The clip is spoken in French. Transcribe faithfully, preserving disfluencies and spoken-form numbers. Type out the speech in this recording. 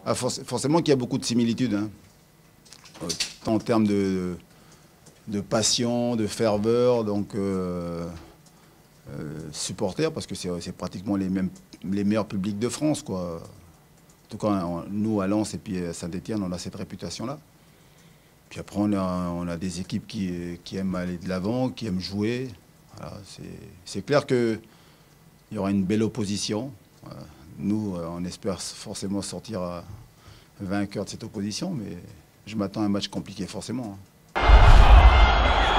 Ah, forc- forcément qu'il y a beaucoup de similitudes, hein. Euh, tant en termes de, de passion, de ferveur, donc euh, euh, supporters, parce que c'est c'est pratiquement les mêmes, les meilleurs publics de France, quoi. En tout cas, on- nous, à Lens et puis à Saint-Étienne, on a cette réputation-là. Puis après, on a, on a des équipes qui, qui aiment aller de l'avant, qui aiment jouer. Voilà, c'est c'est clair qu'il y aura une belle opposition. Voilà. Nous, euh, on espère forcément sortir euh, vainqueur de cette opposition, mais je m'attends à un match compliqué, forcément, hein.